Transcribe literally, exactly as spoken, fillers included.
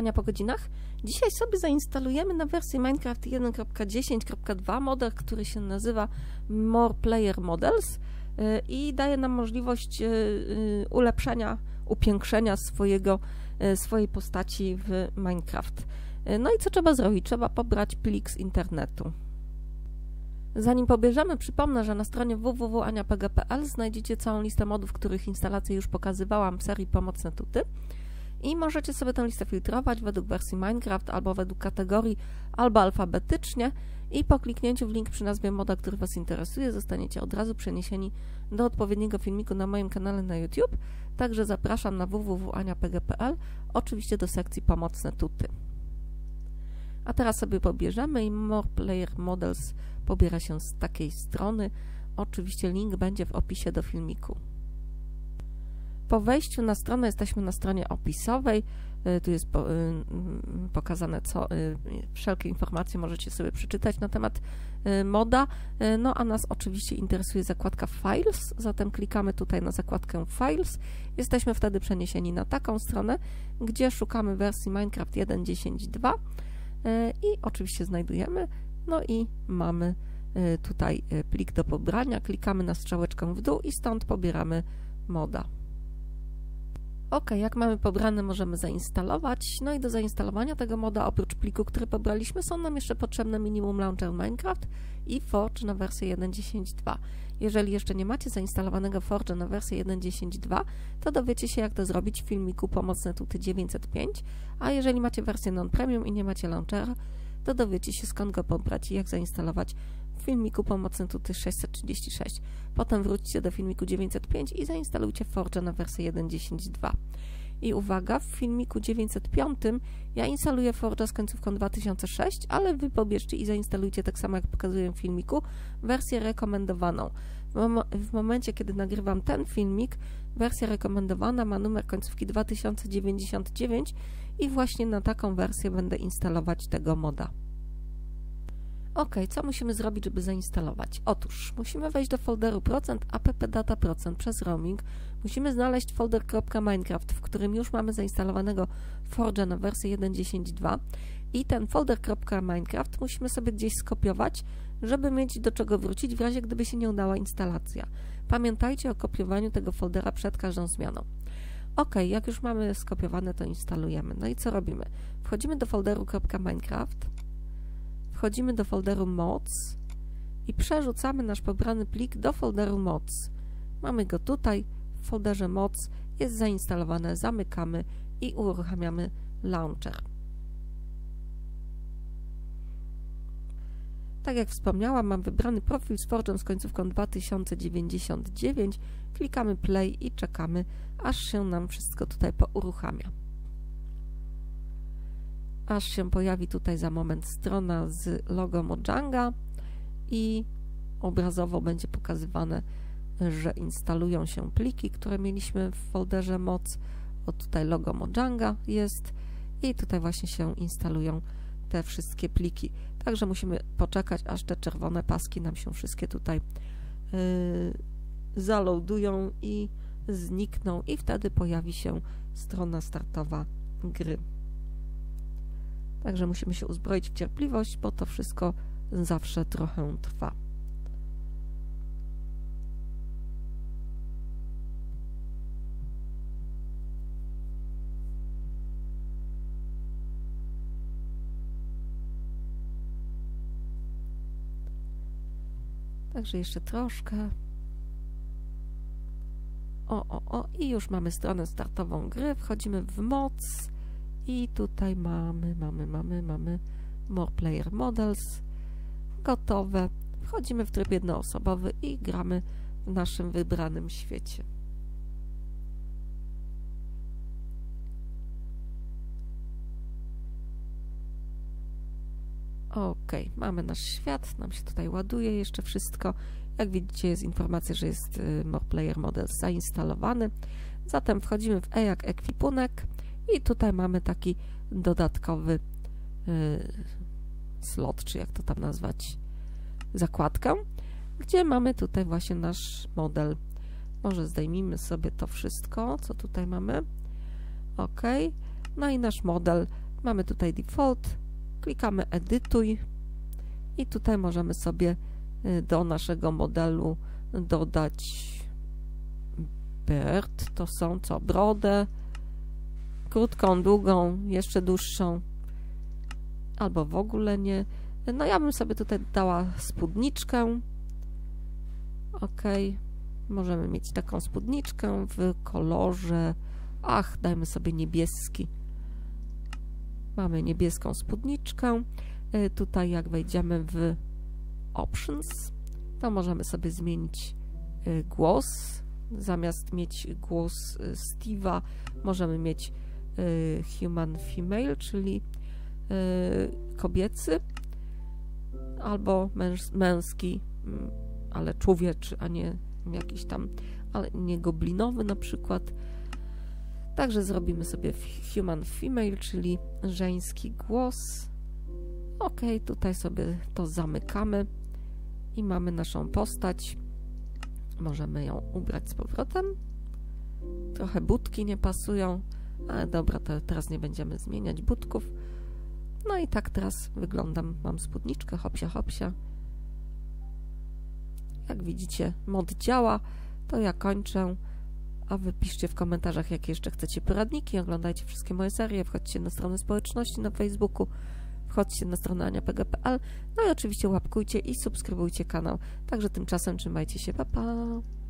Ania po godzinach. Dzisiaj sobie zainstalujemy na wersji Minecraft jeden kropka dziesięć kropka dwa model, który się nazywa More Player Models i daje nam możliwość ulepszenia, upiększenia swojego, swojej postaci w Minecraft. No i co trzeba zrobić? Trzeba pobrać plik z internetu. Zanim pobierzemy, przypomnę, że na stronie w w w kropka ania p g kropka p l znajdziecie całą listę modów, których instalację już pokazywałam w serii Pomocne Tuty i możecie sobie tę listę filtrować według wersji Minecraft albo według kategorii, albo alfabetycznie i po kliknięciu w link przy nazwie moda, który Was interesuje, zostaniecie od razu przeniesieni do odpowiedniego filmiku na moim kanale na YouTube, także zapraszam na w w w kropka ania p g kropka p l, oczywiście do sekcji Pomocne Tuty. A teraz sobie pobierzemy i More Player Models pobiera się z takiej strony. Oczywiście link będzie w opisie do filmiku. Po wejściu na stronę jesteśmy na stronie opisowej. Tu jest po, pokazane, co wszelkie informacje możecie sobie przeczytać na temat moda. No a nas oczywiście interesuje zakładka Files, zatem klikamy tutaj na zakładkę Files. Jesteśmy wtedy przeniesieni na taką stronę, gdzie szukamy wersji Minecraft jeden kropka dziesięć kropka dwa i oczywiście znajdujemy. No i mamy tutaj plik do pobrania, klikamy na strzałeczkę w dół i stąd pobieramy moda. Ok, jak mamy pobrane, możemy zainstalować. No i do zainstalowania tego moda, oprócz pliku, który pobraliśmy, są nam jeszcze potrzebne minimum launcher Minecraft i Forge na wersję jeden kropka dziesięć kropka dwa. Jeżeli jeszcze nie macie zainstalowanego Forge'a na wersję jeden kropka dziesięć kropka dwa, to dowiecie się, jak to zrobić w filmiku Pomocne Tuty dziewięćset pięć, a jeżeli macie wersję non-premium i nie macie launchera, to dowiecie się, skąd go pobrać i jak zainstalować w filmiku Pomocne Tuty sześćset trzydzieści sześć. Potem wróćcie do filmiku dziewięćset pięć i zainstalujcie Forge'a na wersję jeden kropka dziesięć kropka dwa. I uwaga, w filmiku dziewięćset pięć ja instaluję Forge'a z końcówką dwa tysiące sześć, ale Wy pobierzcie i zainstalujcie tak samo, jak pokazuję w filmiku, wersję rekomendowaną. W, mom w momencie, kiedy nagrywam ten filmik, wersja rekomendowana ma numer końcówki dwa tysiące dziewięćdziesiąt dziewięć i właśnie na taką wersję będę instalować tego moda. Ok, co musimy zrobić, żeby zainstalować? Otóż musimy wejść do folderu procent appdata procent przez roaming. Musimy znaleźć folder .minecraft, w którym już mamy zainstalowanego Forge'a na wersję jeden kropka dziesięć kropka dwa i ten folder .minecraft musimy sobie gdzieś skopiować, żeby mieć do czego wrócić w razie, gdyby się nie udała instalacja. Pamiętajcie o kopiowaniu tego foldera przed każdą zmianą. Ok, jak już mamy skopiowane, to instalujemy. No i co robimy? Wchodzimy do folderu .minecraft, wchodzimy do folderu mods i przerzucamy nasz pobrany plik do folderu mods. Mamy go tutaj, w folderze mods jest zainstalowane, zamykamy i uruchamiamy launcher. Tak jak wspomniałam, mam wybrany profil z Forge'em z końcówką dwa tysiące dziewięćdziesiąt dziewięć, klikamy play i czekamy, aż się nam wszystko tutaj pouruchamia. Aż się pojawi tutaj za moment strona z logo Mojanga i obrazowo będzie pokazywane, że instalują się pliki, które mieliśmy w folderze mods. O, tutaj logo Mojanga jest i tutaj właśnie się instalują te wszystkie pliki. Także musimy poczekać, aż te czerwone paski nam się wszystkie tutaj yy, zaloadują i znikną i wtedy pojawi się strona startowa gry. Także musimy się uzbroić w cierpliwość, bo to wszystko zawsze trochę trwa. Także jeszcze troszkę. O, o, o, i już mamy stronę startową gry. Wchodzimy w mods i tutaj mamy, mamy, mamy, mamy More Player Models gotowe. Wchodzimy w tryb jednoosobowy i gramy w naszym wybranym świecie. Ok, mamy nasz świat, nam się tutaj ładuje jeszcze wszystko. Jak widzicie, jest informacja, że jest y, More Player Models zainstalowany. Zatem wchodzimy w E jak ekwipunek i tutaj mamy taki dodatkowy y, slot, czy jak to tam nazwać, zakładkę, gdzie mamy tutaj właśnie nasz model. Może zdejmijmy sobie to wszystko, co tutaj mamy. Ok, no i nasz model Mamy tutaj default, klikamy edytuj i tutaj możemy sobie do naszego modelu dodać beard, to są co? Brodę, krótką, długą, jeszcze dłuższą, albo w ogóle nie. No ja bym sobie tutaj dała spódniczkę. Ok, możemy mieć taką spódniczkę w kolorze, ach, dajmy sobie niebieski. Mamy niebieską spódniczkę. Tutaj jak wejdziemy w Options, to możemy sobie zmienić głos. Zamiast mieć głos Steve'a, możemy mieć human female, czyli kobiecy, albo męż, męski, ale człowieczy, a nie jakiś tam, ale nie goblinowy na przykład. Także zrobimy sobie human female, czyli żeński głos. Ok, tutaj sobie to zamykamy i mamy naszą postać. Możemy ją ubrać z powrotem. Trochę butki nie pasują, ale dobra, to teraz nie będziemy zmieniać butków. No i tak teraz wyglądam. Mam spódniczkę, hopsia, hopsia. Jak widzicie, mod działa. To ja kończę. A wy piszcie w komentarzach, jakie jeszcze chcecie poradniki. Oglądajcie wszystkie moje serie. Wchodźcie na stronę społeczności na Facebooku. Wchodźcie na stronę ania p g kropka p l. No i oczywiście łapkujcie i subskrybujcie kanał. Także tymczasem trzymajcie się. Pa, pa!